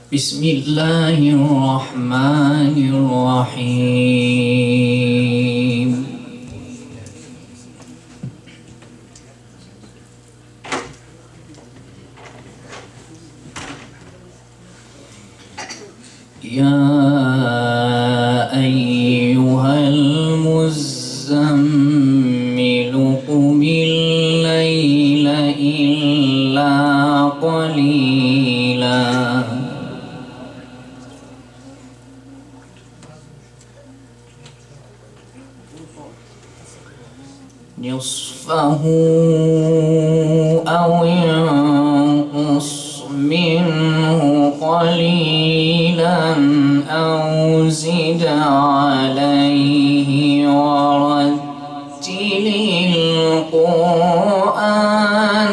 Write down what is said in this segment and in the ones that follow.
بسم الله الرحمن الرحيم. يا أيها المزمل قم الليل إلا قليلا نصفه أو انقص منه قليلا أو زد عليه ورتل القرآن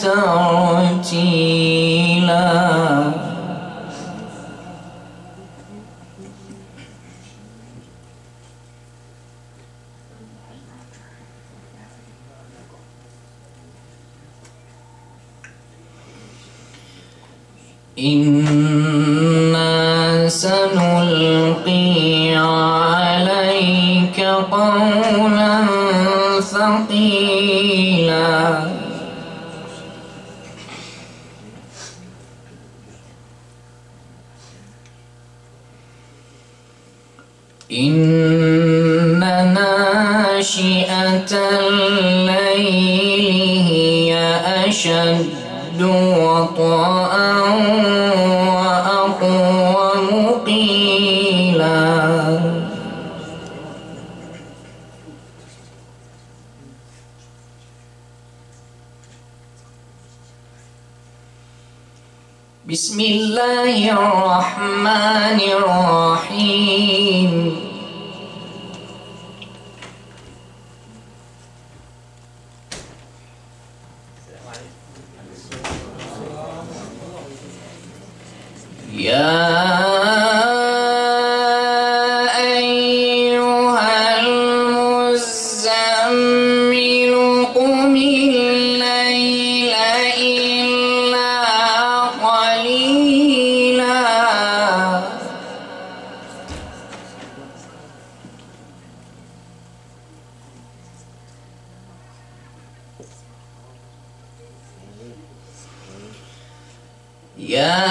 ترتيلا. إنا سنلقي عليك قولا ثقيلا. إن ناشئة الليل هي أشد وطئا وأقوم قيلا. بسم الله الرحمن الرحيم. يا أيها المزمل قم الليل إلا قليلا يا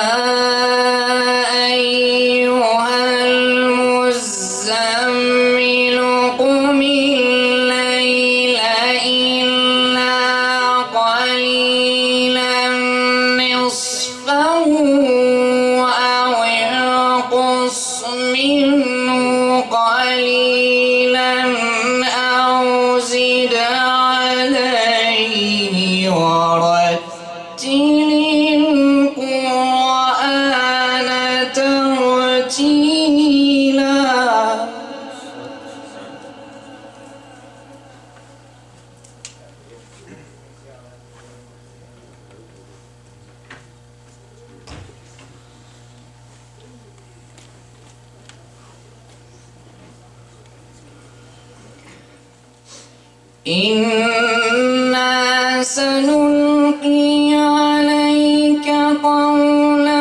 إنا سنلقي عليك قولا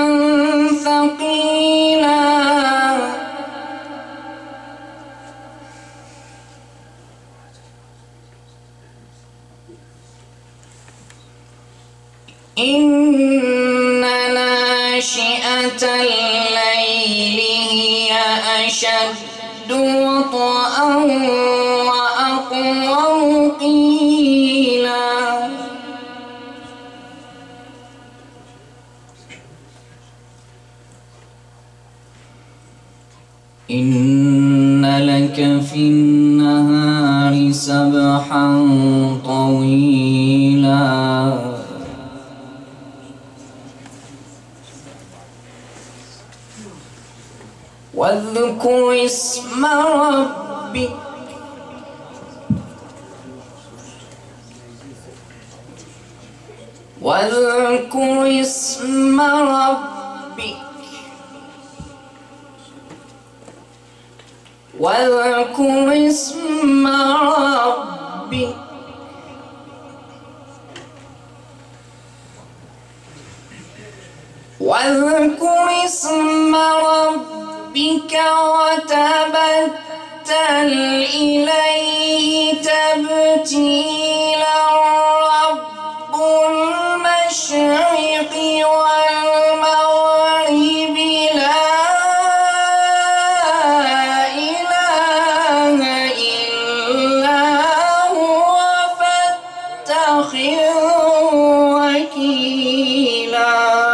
ثقيلا. إن ناشئة الليل هي أشد وطئا وأقوم قيلا. إن لك في النهار سبحا طويلا واذكر اسم ربك واذكر اسم ربك واذكر اسم ربك واذكر اسم ربك وتبتل إليه تبتيلا رب المشرق والمغرب لا إله إلا هو فاتخذه وكيلا.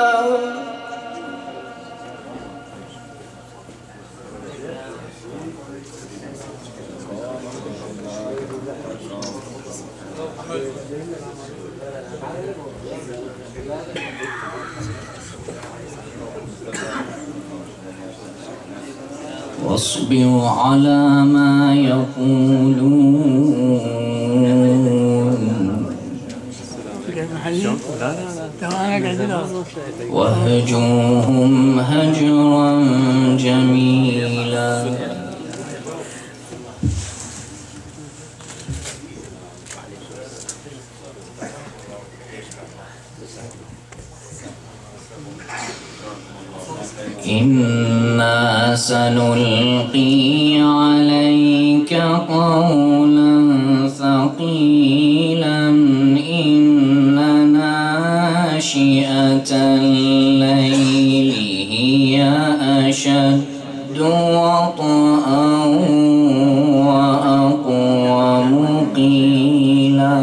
واصبر على ما يقولون واهجرهم هجرا جميلا. إنا سنلقي عليك قولا ثقيلا إن ناشئة الليل هي أشد وطئا وأقوم قيلا.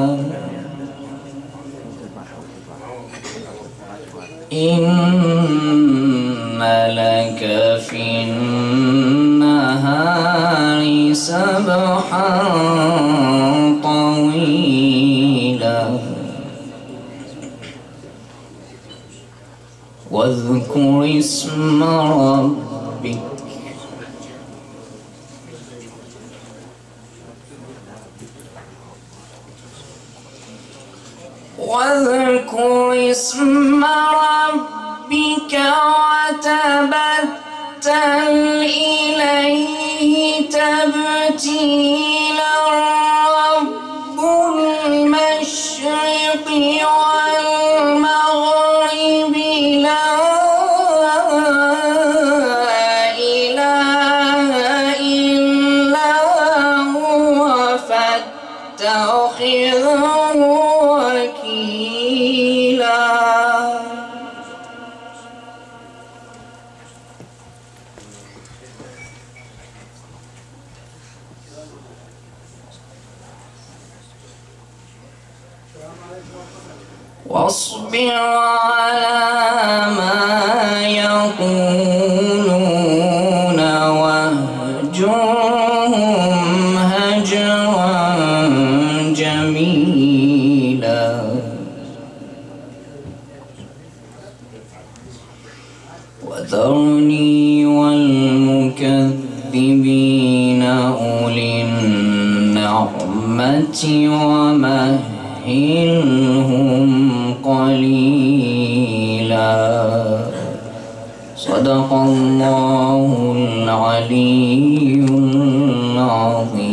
إن لك في النهار سبحا طويلا واذكر اسم ربك وتبتل إليه تبتيلا رب المشرق والمغرب لا إله إلا هو فاتخذه وكيلا. واصبر على ما يقولون واهجرهم هجرا جميلا. وذرني والمكذبين أولي النعمة ومهلهم قليلا. صدق الله العلي العظيم.